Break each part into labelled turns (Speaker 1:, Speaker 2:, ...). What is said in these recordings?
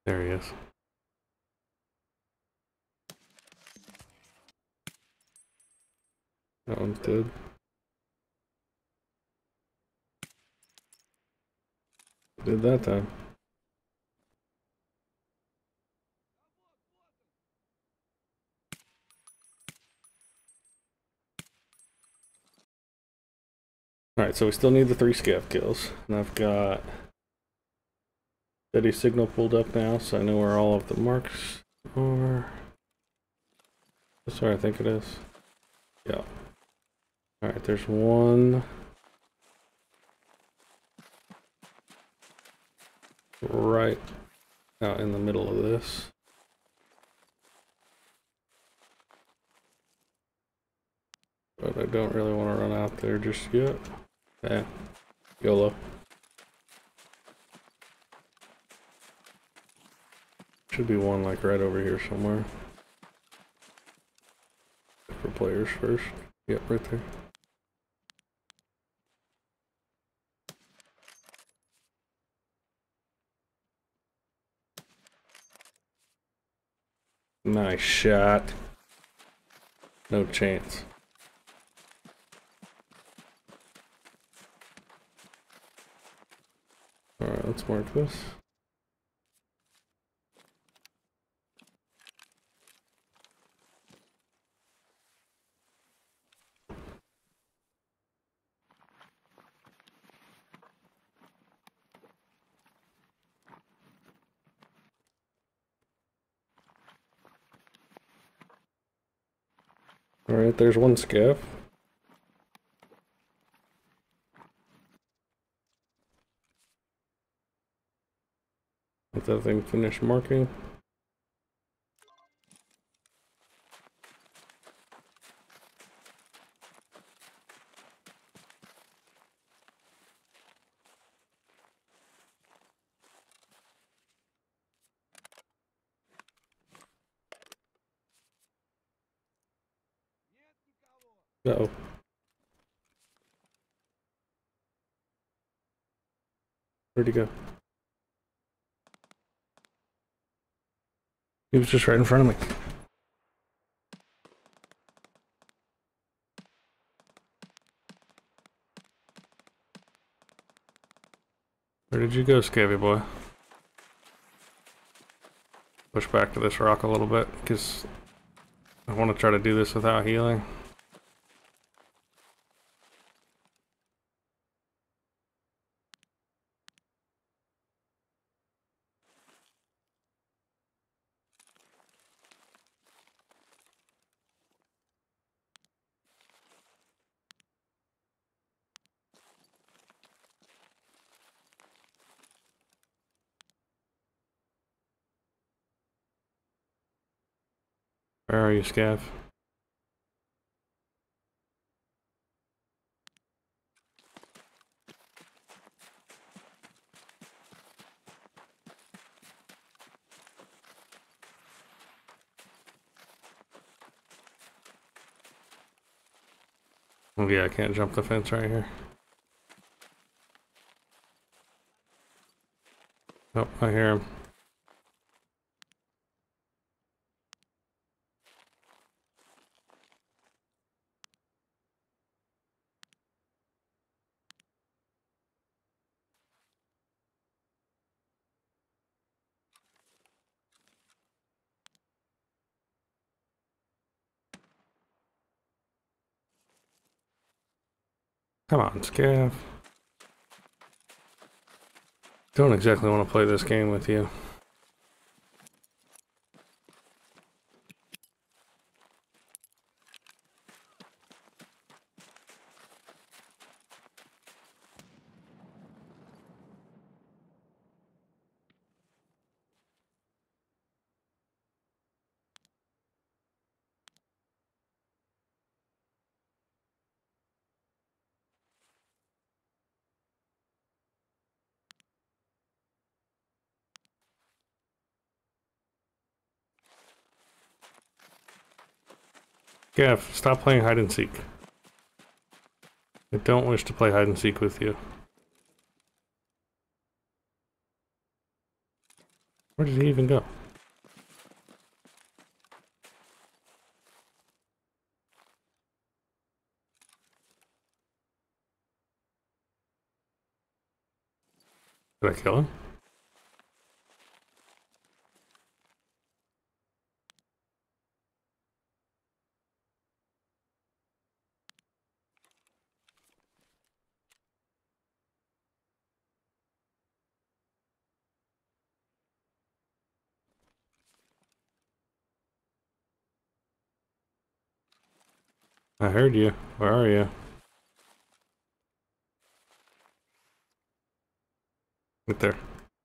Speaker 1: There he is. That one's good. Did that time. Alright, so we still need the 3 scav kills. And I've got steady signal pulled up now, so I know where all of the marks are. That's where I think it is. Yeah. Alright, there's one right out in the middle of this. But I don't really want to run out there just yet. Yeah, YOLO. Should be one like right over here somewhere. For players first. Yep, right there. Nice shot. No chance. Alright, let's mark this. Alright, there's one scav. Let that thing finish marking. Uh-oh. Where'd he go? He was just right in front of me. Where did you go, Scavy boy? Push back to this rock a little bit, because I want to try to do this without healing. Where are you, Scav? Oh yeah, I can't jump the fence right here. Oh, I hear him. Come on, Scav. Don't exactly want to play this game with you. Scav, stop playing hide and seek. I don't wish to play hide and seek with you. Where did he even go? Did I kill him? I heard you. Where are you? Right there.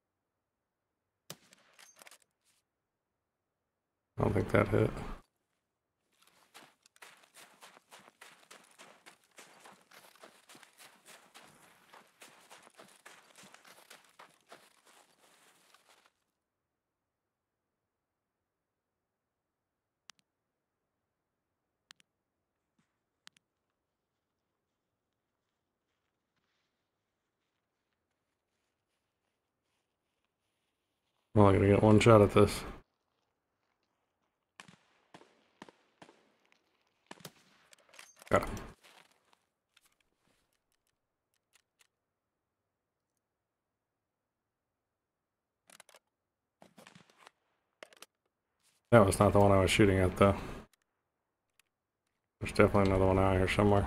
Speaker 1: I don't think that hit. I'm only gonna get one shot at this. Got him. That was not the one I was shooting at, though. There's definitely another one out here somewhere.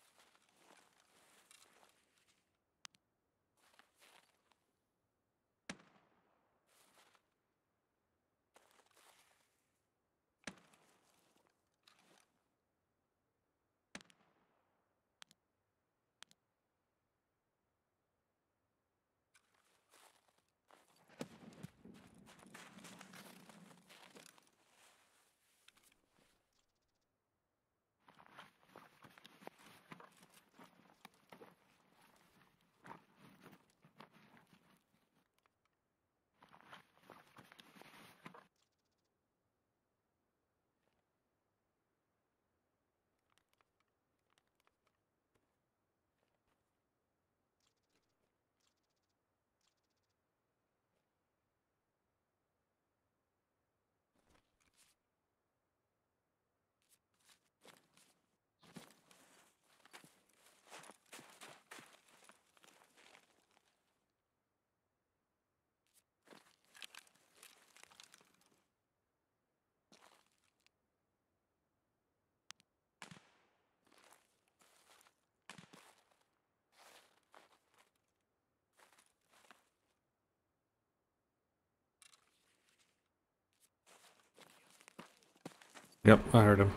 Speaker 1: Yep, I heard him.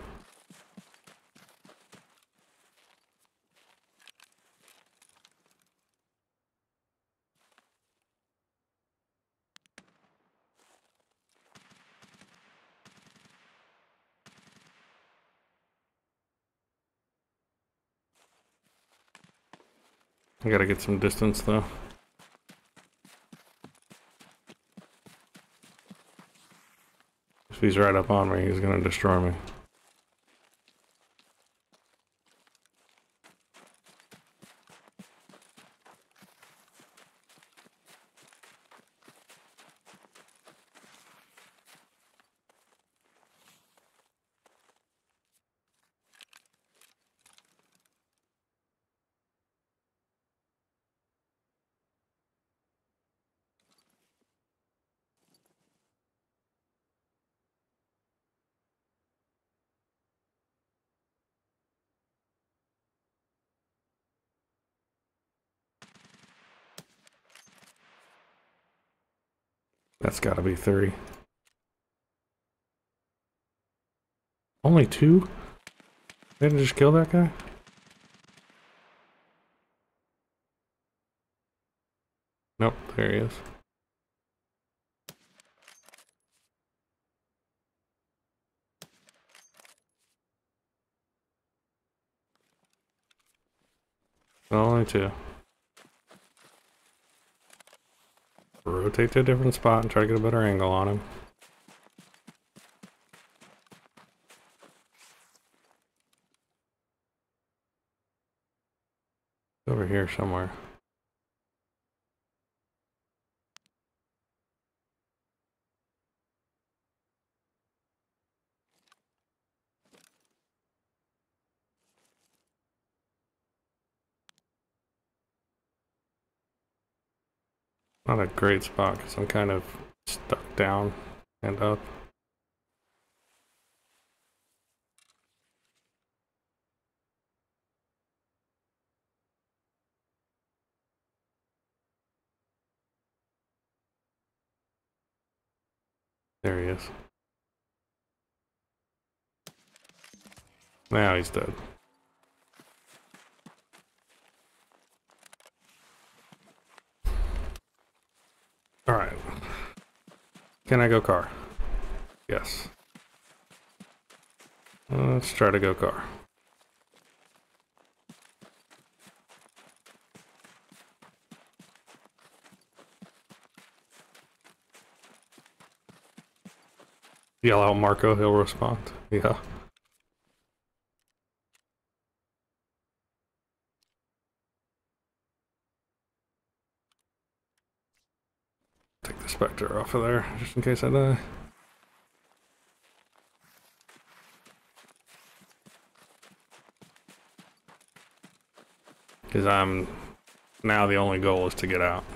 Speaker 1: I gotta get some distance, though. If he's right up on me, he's gonna destroy me. That's gotta be 3. Only 2? Didn't just kill that guy? Nope, there he is. Only 2. Rotate to a different spot and try to get a better angle on him. Over here somewhere. Not a great spot because I'm kind of stuck down and up. There he is. Now he's dead. Alright. Can I go car? Yes. Let's try to go car. Yell out Marco, he'll respond. Yeah. Take the Spectre off of there, just in case I die. Because I'm... now the only goal is to get out.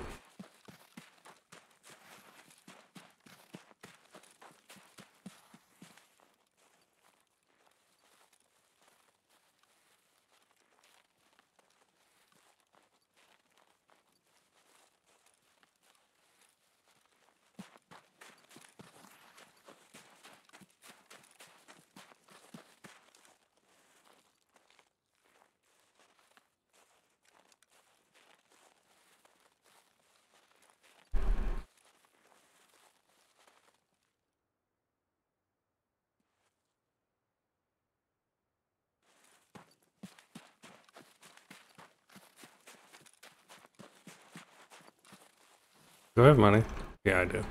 Speaker 1: Do I have money? Yeah, I do.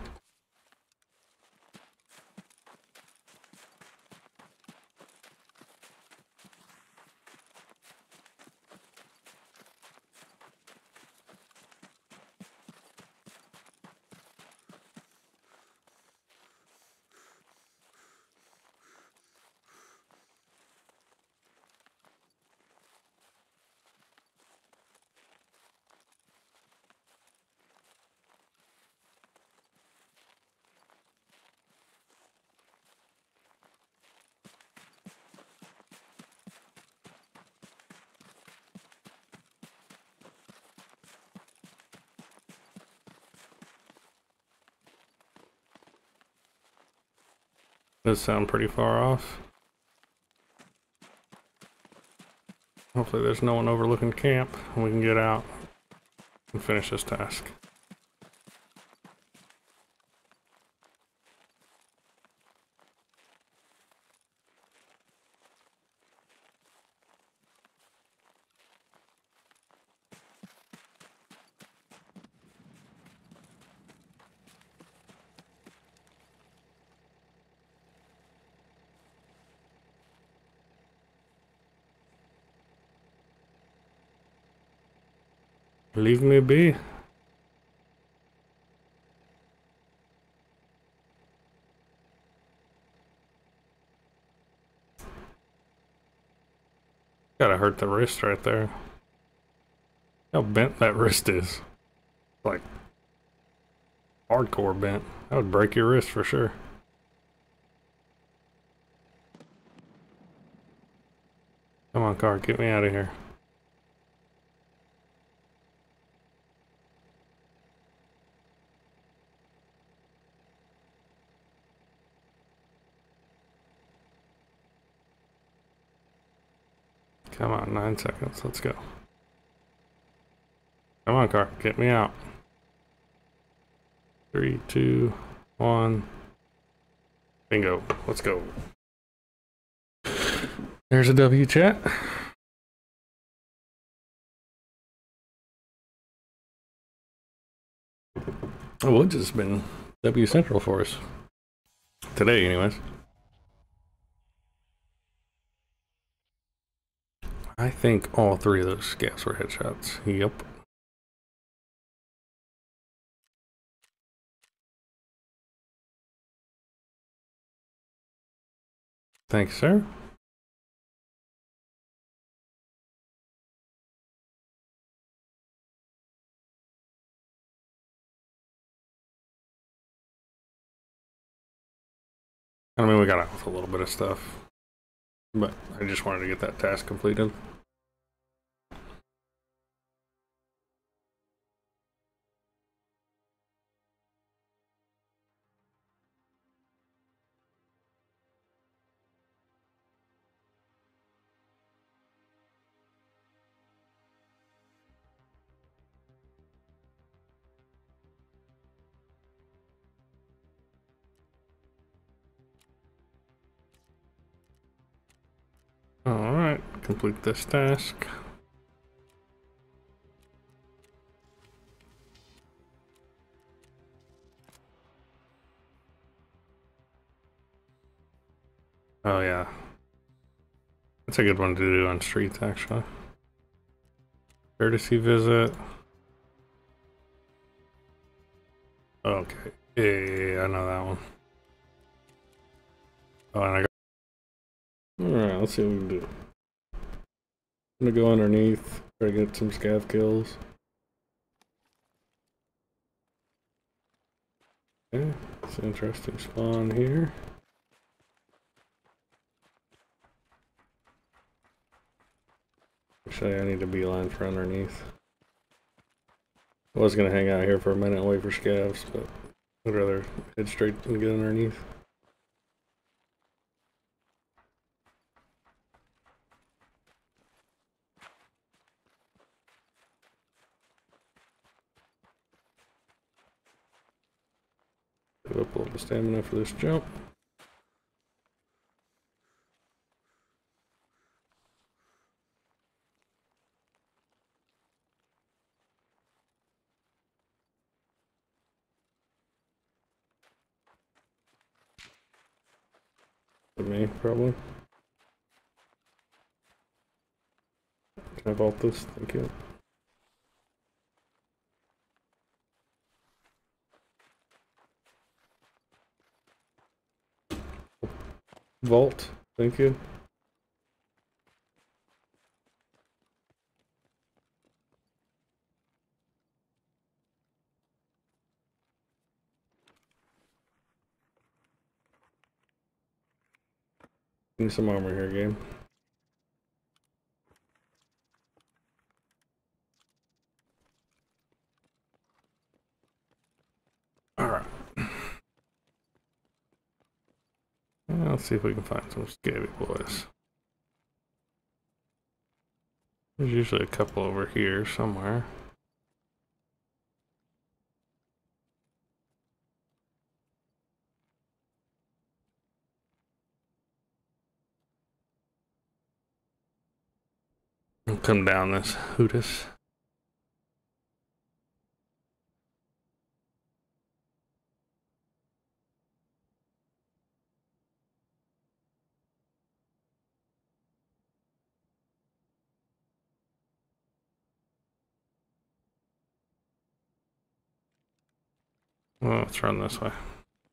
Speaker 1: Does sound pretty far off. Hopefully there's no one overlooking camp and we can get out and finish this task. Leave me be. Gotta hurt the wrist right there. How bent that wrist is. Like, hardcore bent. That would break your wrist for sure. Come on, car, get me out of here. Come on, 9 seconds, let's go. Come on, car, get me out. 3, 2, 1. Bingo, let's go. There's a W, chat. Oh, Woods has been W Central for us. Today, anyways. I think all 3 of those scavs were headshots. Yep. Thanks, sir. I mean, we got out with a little bit of stuff, but I just wanted to get that task completed. Alright, complete this task. Oh yeah. That's a good one to do on streets, actually. Courtesy visit. Okay. Yeah, I know that one. Oh, and I got... Alright, let's see what we can do. I'm gonna go underneath, try to get some scav kills. Okay, it's an interesting spawn here. Actually, I need to beeline for underneath. I was gonna hang out here for a minute and wait for scavs, but I'd rather head straight and get underneath. Give up a little stamina for this jump. For me, probably. Can I vault this? Thank you. Vault, thank you. Need some armor here, game. Alright. Let's see if we can find some scabby boys. There's usually a couple over here somewhere. I'll come down this Hootis. Well, let's run this way.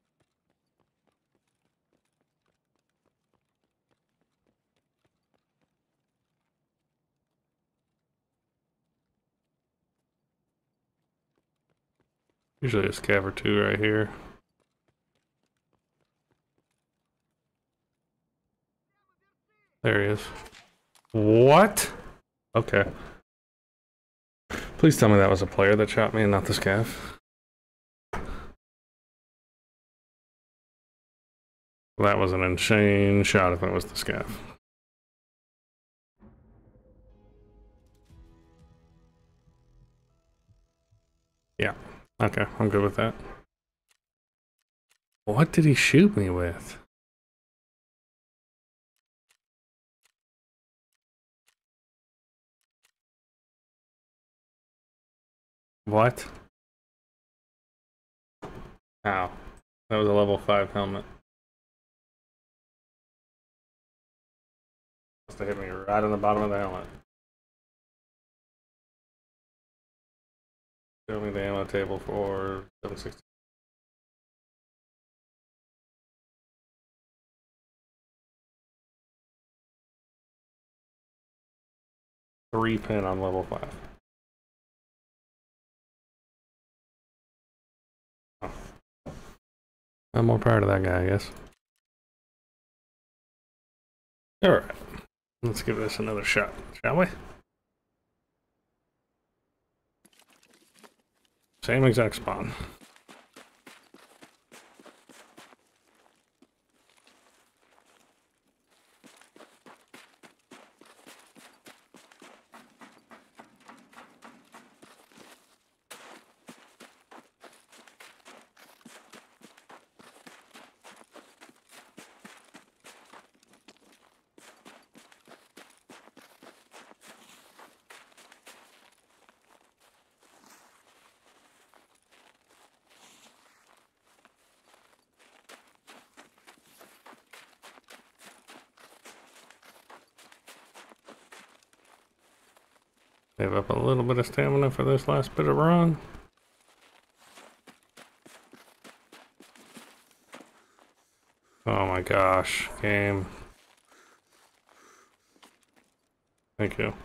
Speaker 1: Usually a scav or two right here. There he is. What? Okay. Please tell me that was a player that shot me and not the scav. That was an insane shot if it was the scav. Yeah. Okay, I'm good with that. What did he shoot me with? What? Ow. That was a level 5 helmet. Must have hit me right on the bottom of the helmet. Show me the ammo table for 760. Three pin on level 5. Oh. I'm more proud of that guy, I guess. Alright, let's give this another shot, shall we? Same exact spawn. Save up a little bit of stamina for this last bit of run. Oh my gosh, game. Thank you.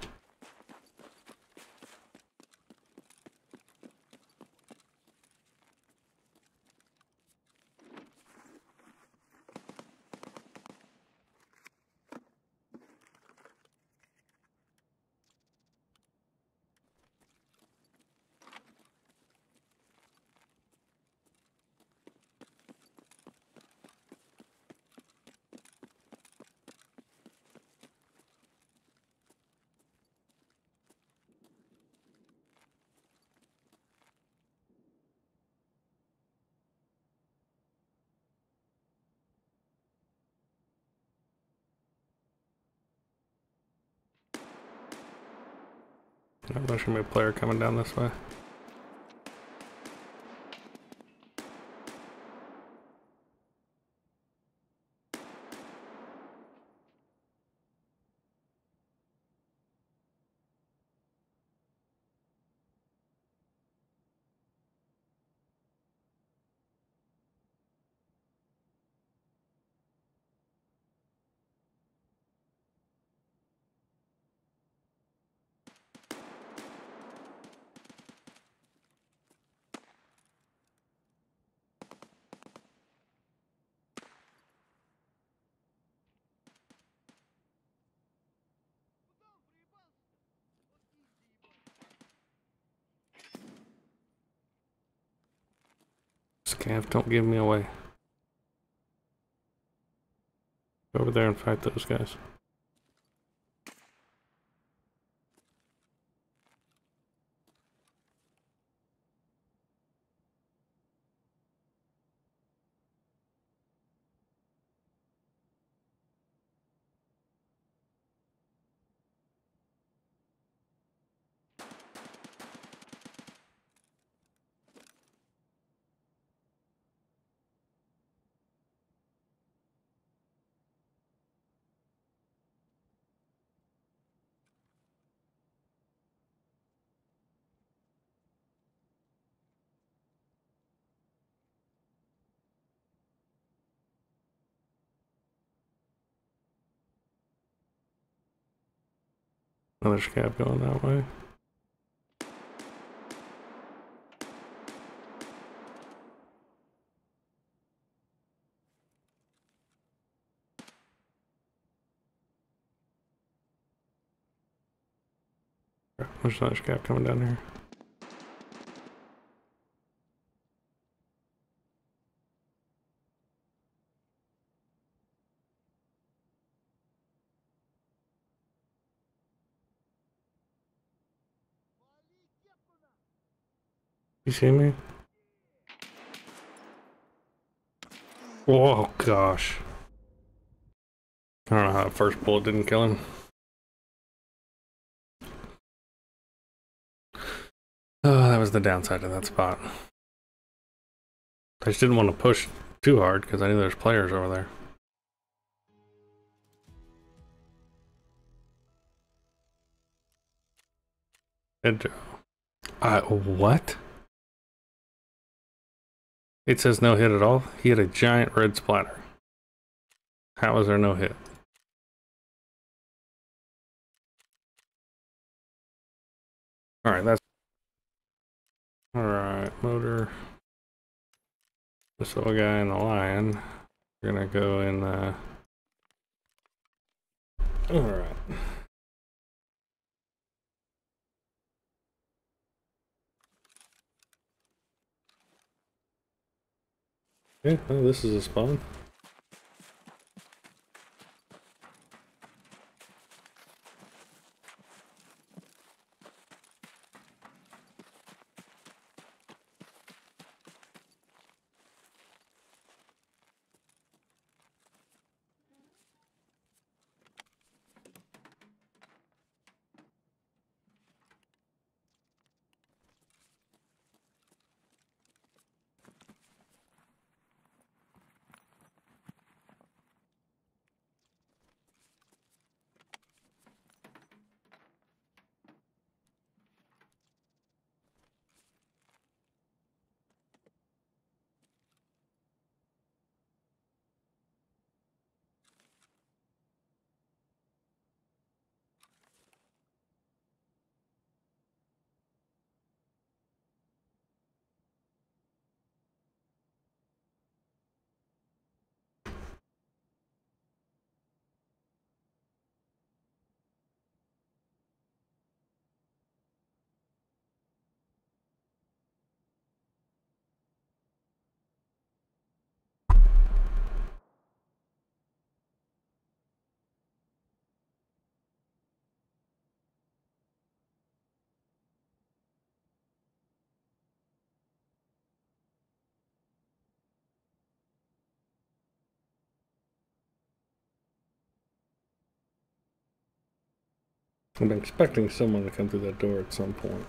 Speaker 1: There should be a player coming down this way. Scav, don't give me away. Go over there and fight those guys. Another scav going that way. There's another scav coming down here. You see me? Oh gosh. I don't know how the first bullet didn't kill him. Oh, that was the downside of that spot. I just didn't want to push too hard because I knew there's players over there. What? It says no hit at all? He had a giant red splatter. How was there no hit? Alright, that's... Alright, motor. This little guy and the lion. We're gonna go in Alright. Yeah, oh, this is a spawn. I'm expecting someone to come through that door at some point.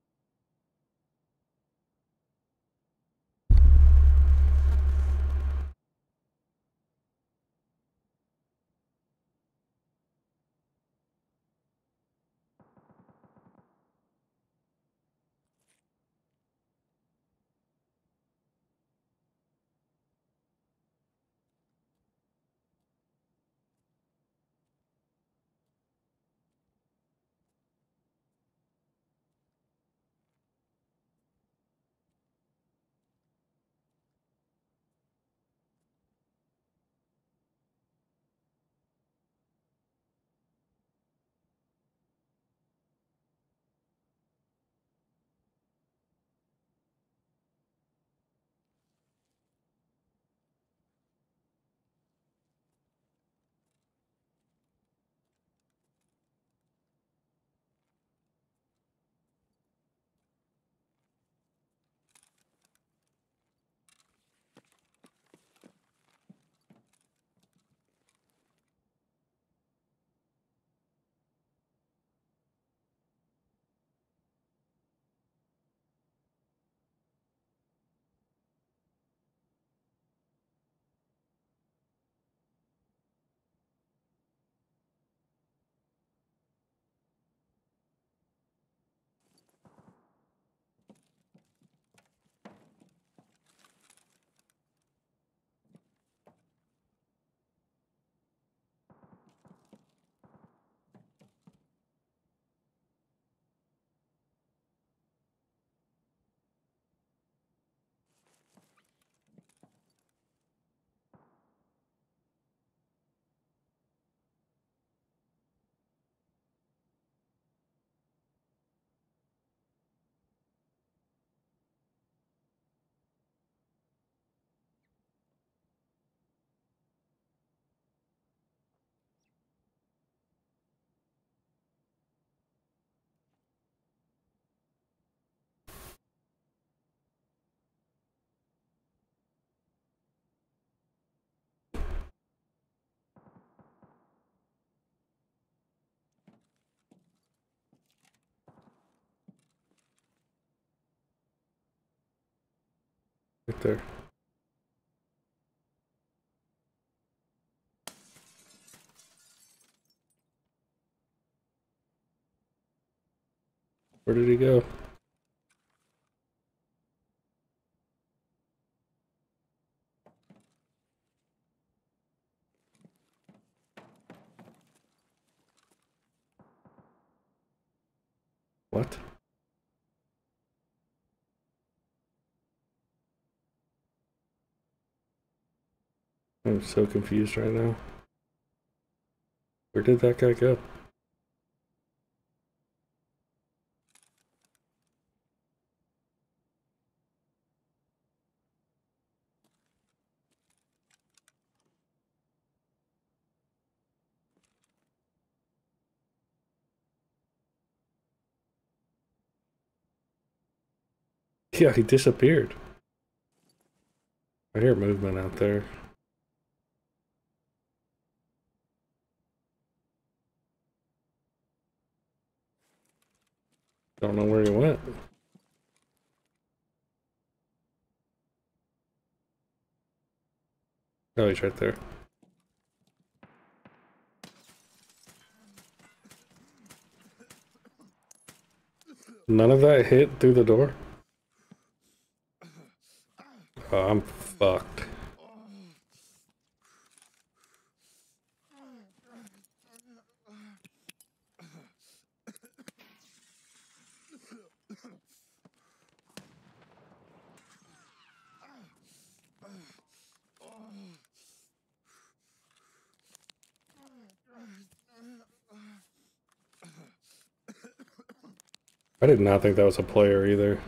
Speaker 1: Right there. Where did he go? What? I'm so confused right now. Where did that guy go? Yeah, he disappeared. I hear movement out there. Don't know where he went. Oh, he's right there. None of that hit through the door? Oh, I'm fucked. I did not think that was a player either.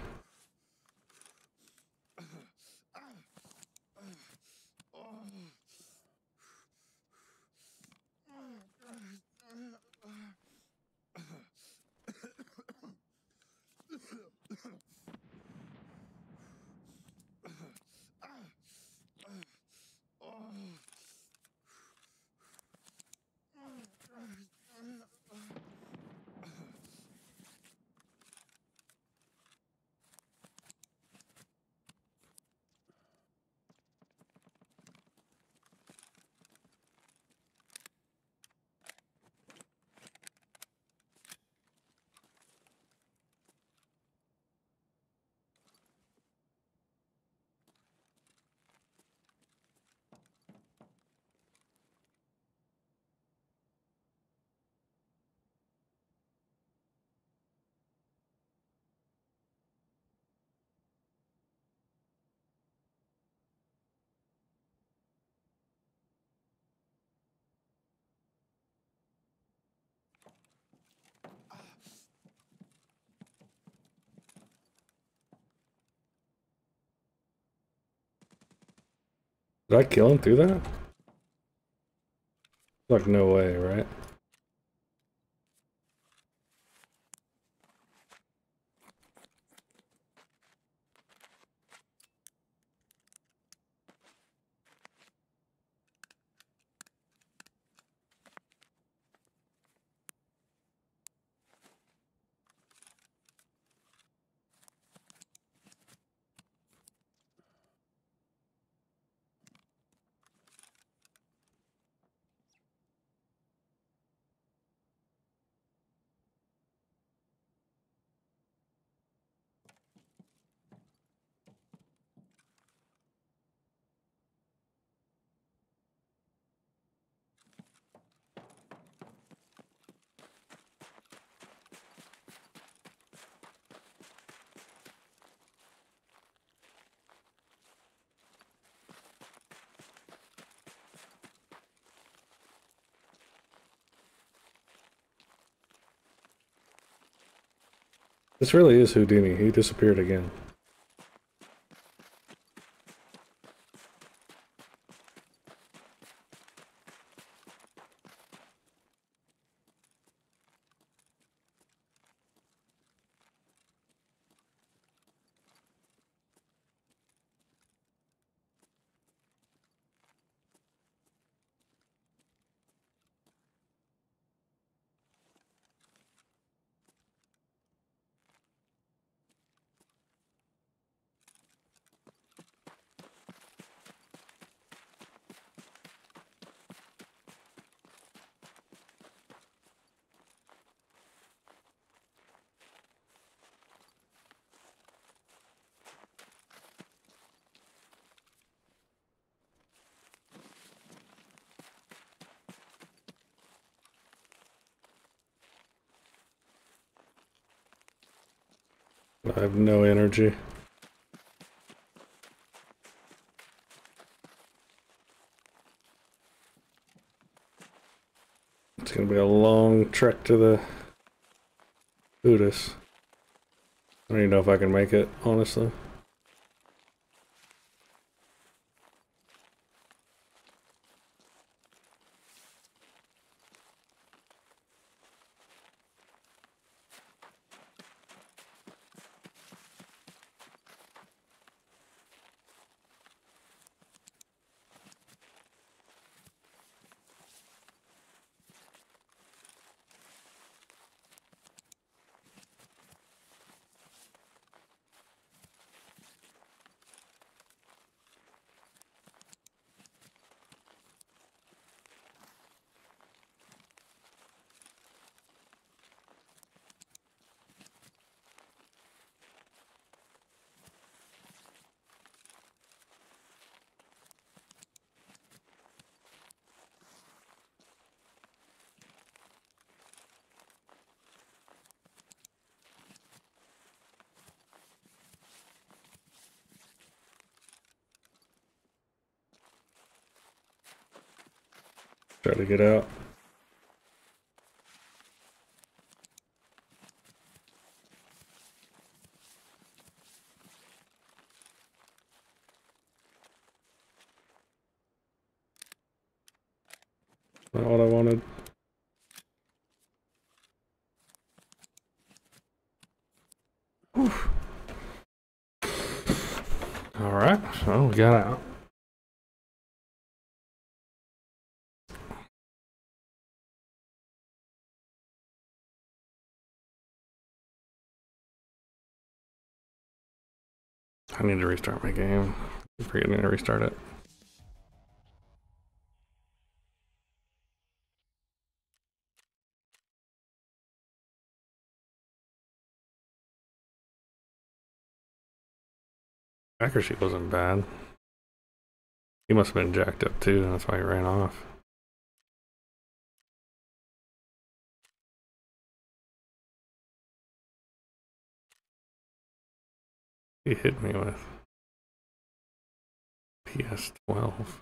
Speaker 1: Did I kill him through that? Like, no way, right? This really is Houdini. He disappeared again. I have no energy. It's gonna be a long trek to the Buddhist. I don't even know if I can make it, honestly. Try to get out. Not what I wanted. Alright, so we got out. I need to restart my game. I'm forgetting to restart it. Accuracy wasn't bad. He must have been jacked up too, and that's why he ran off. He hit me with PS12.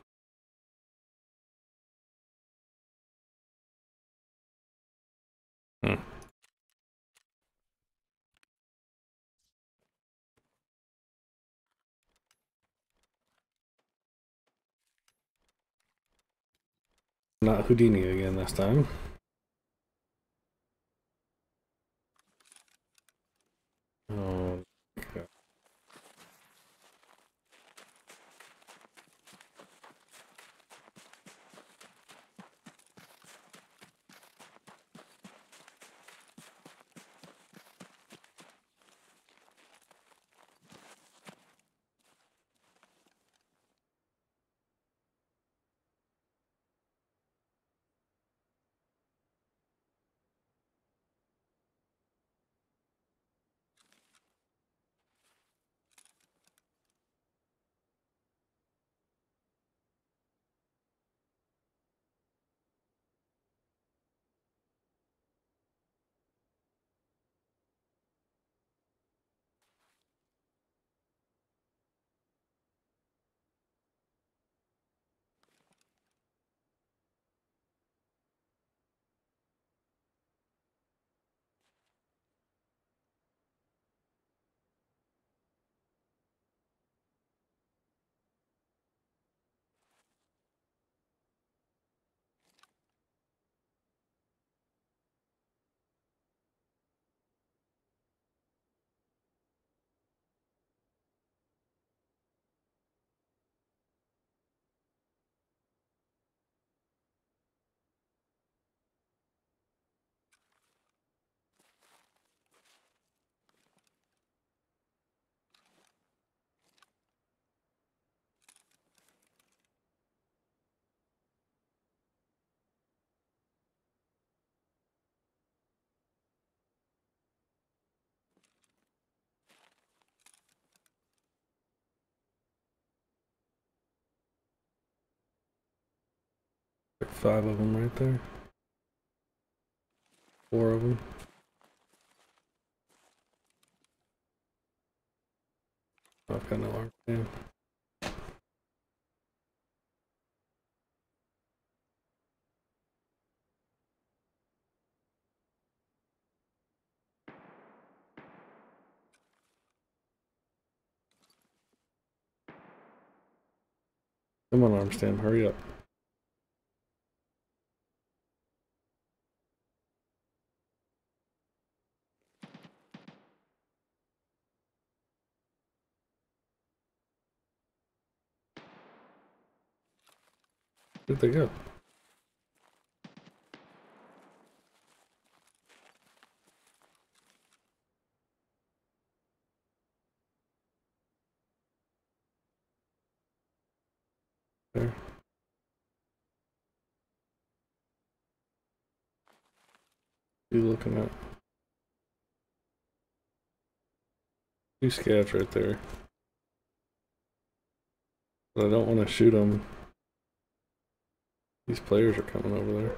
Speaker 1: Not Houdini again this time. Oh, okay. Like 5 of them right there. 4 of them. I've got no arm. Yeah. Come on, Armstam, hurry up. Where'd they go? There. You looking at? Two scavs right there. But I don't want to shoot them. These players are coming over there.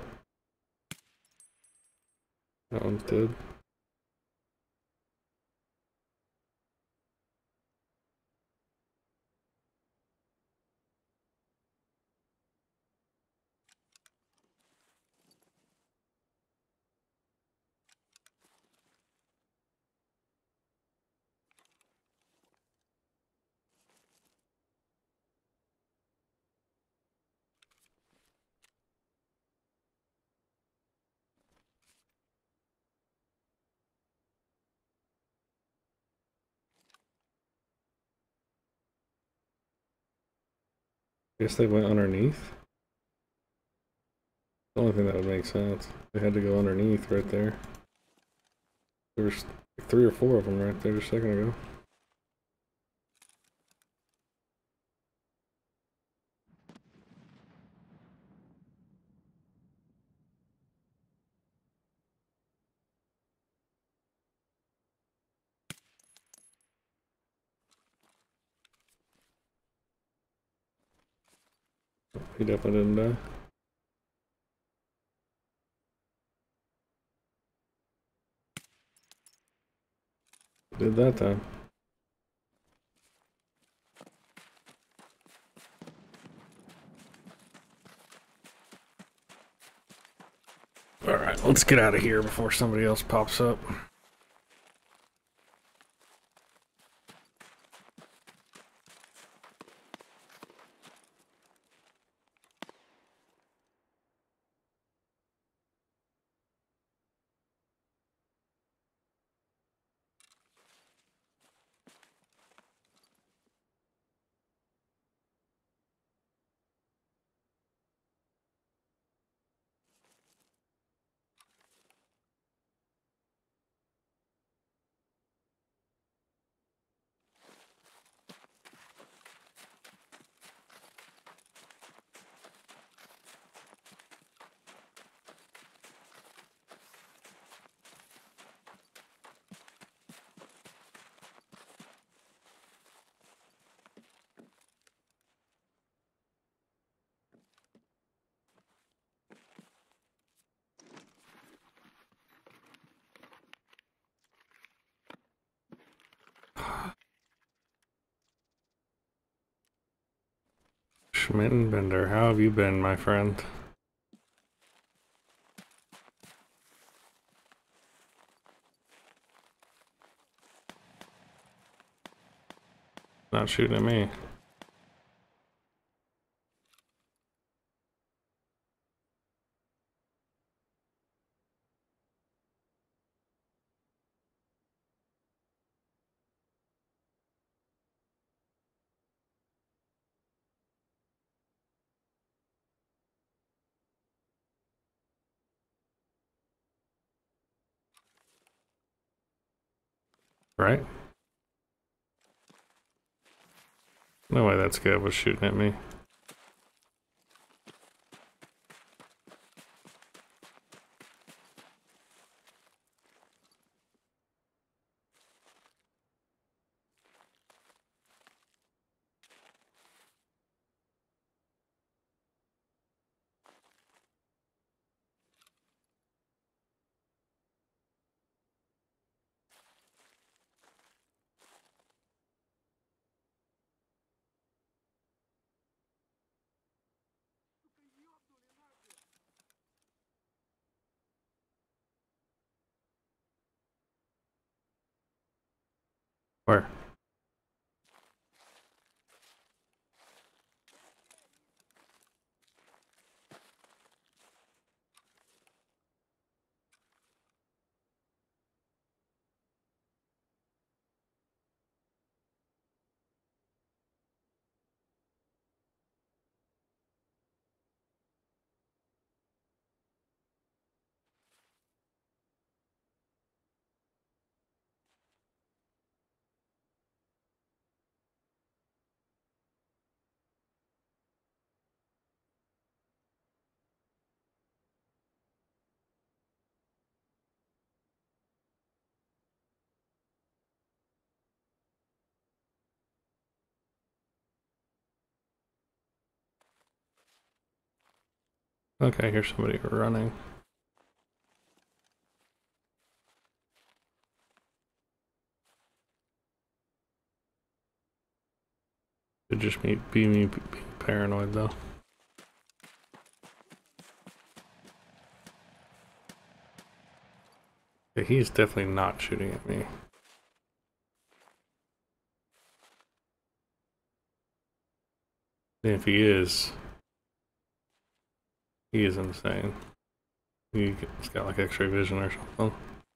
Speaker 1: That one's dead. I guess they went underneath. The only thing that would make sense. They had to go underneath right there. There's like 3 or 4 of them right there just a second ago. He definitely didn't die. Did that time. Alright, let's get out of here before somebody else pops up. Schmittenbender, how have you been, my friend? Not shooting at me. Right? No way that scav was shooting at me. Where? Okay, I hear somebody running. Could just be me being paranoid though. Yeah, he's definitely not shooting at me. And if he is insane. He's got like X-ray vision or something.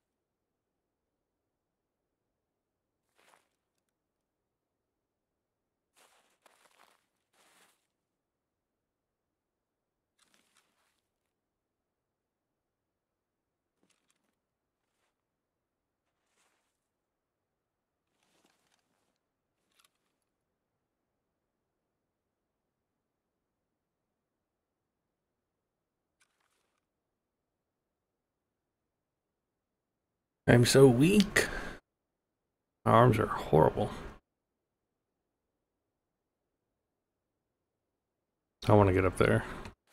Speaker 1: I'm so weak. My arms are horrible. I want to get up there.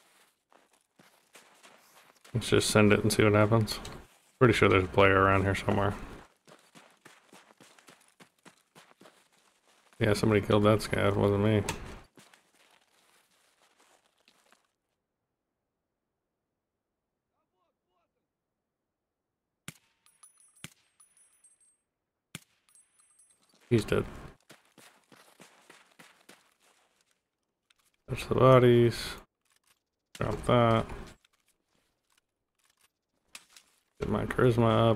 Speaker 1: Let's just send it and see what happens. Pretty sure there's a player around here somewhere. Yeah, somebody killed that scav, it wasn't me. He's dead. Touch the bodies. Drop that. Get my charisma up.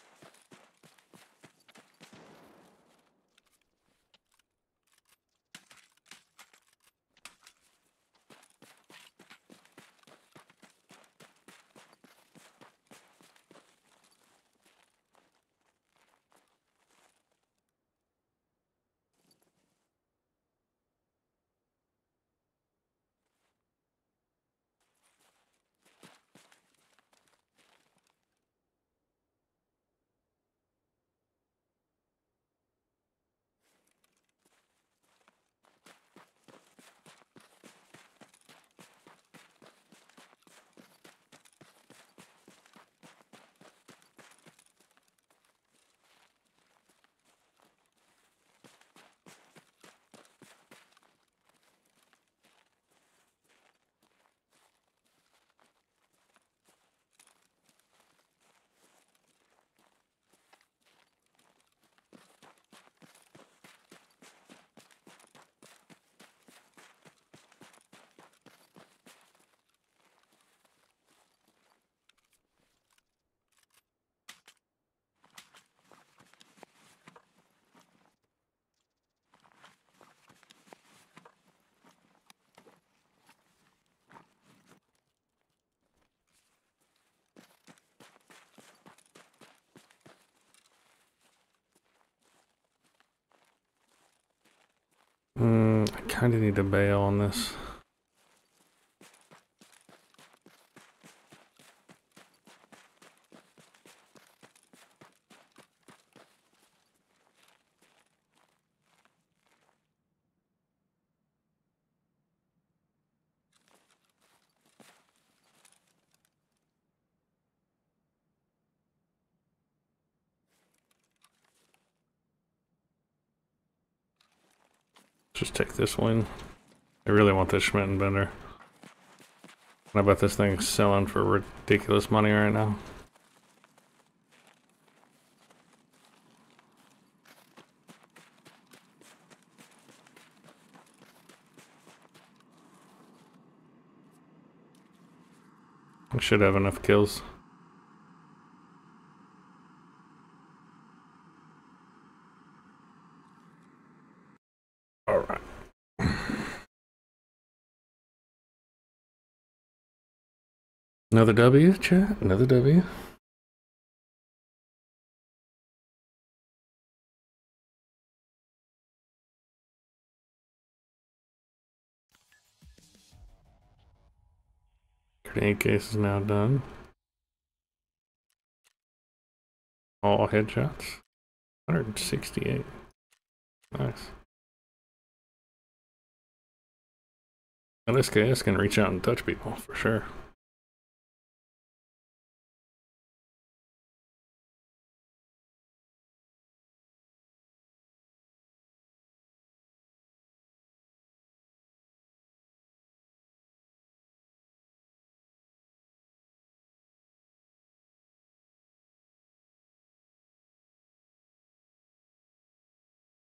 Speaker 1: I kind of need to bail on this. Just take this one. I really want this Schmidt and Bender. I bet this thing's selling for ridiculous money right now. I should have enough kills. Alright. Another W, chat? Another W? Grenade case is now done. All headshots. 168. Nice. Now this guy can reach out and touch people for sure.